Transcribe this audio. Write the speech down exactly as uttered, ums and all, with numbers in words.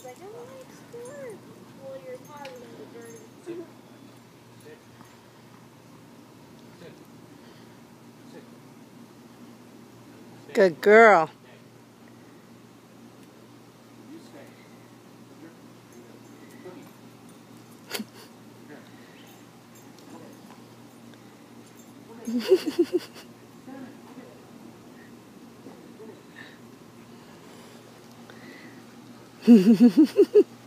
He's like, I want to explore. Well, your paws are going to be dirty. Sit. Sit. Sit. Sit. Sit. Good girl. You stay. Cookie.